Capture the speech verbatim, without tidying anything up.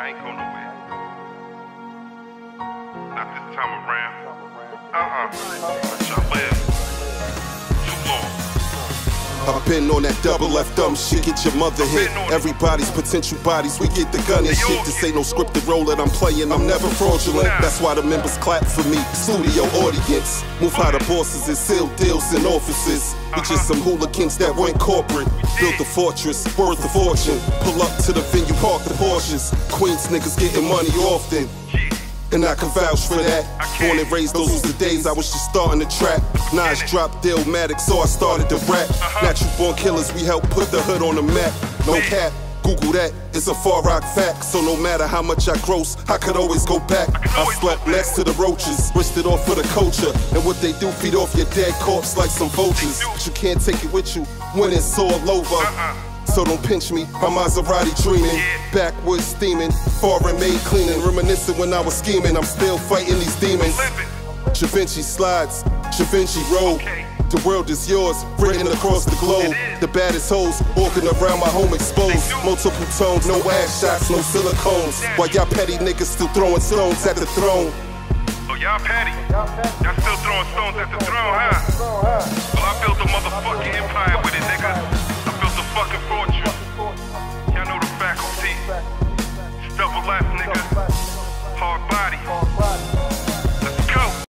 I ain't going nowhere. Not this time around. Uh-uh. Let y'all live. Too long. I've been on that double F dumb shit, get your mother hit. Everybody's potential bodies, we get the gun and shit. This ain't no scripted role that I'm playing, I'm never fraudulent. That's why the members clap for me, studio audience. Move how the bosses and seal deals in offices. We just some hooligans that went corporate. Built a fortress, worth a fortune. Pull up to the venue, park the Porsches. Queens niggas getting money often, and I can vouch for that. Born and raised, those was the days I was just starting to trap. Nas dropped Dillmatic, so I started to rap. Natural born killers, we helped put the hood on the map. No cap, Google that, it's a far rock fact. So no matter how much I gross, I could always go back. I slept next to the roaches, risked it off for the culture. And what they do, feed off your dead corpse like some vultures. But you can't take it with you when it's all over. So don't pinch me, my Maserati dreaming, backwoods steaming, foreign made cleaning, reminiscing when I was scheming. I'm still fighting these demons. Da Vinci slides, Da Vinci road. The world is yours, written across the globe. The baddest hoes walking around my home exposed. Multiple tones, no ass shots, no silicones. While y'all petty niggas still throwing stones at the throne. Oh, y'all petty? Y'all still throwing stones at the throne, huh?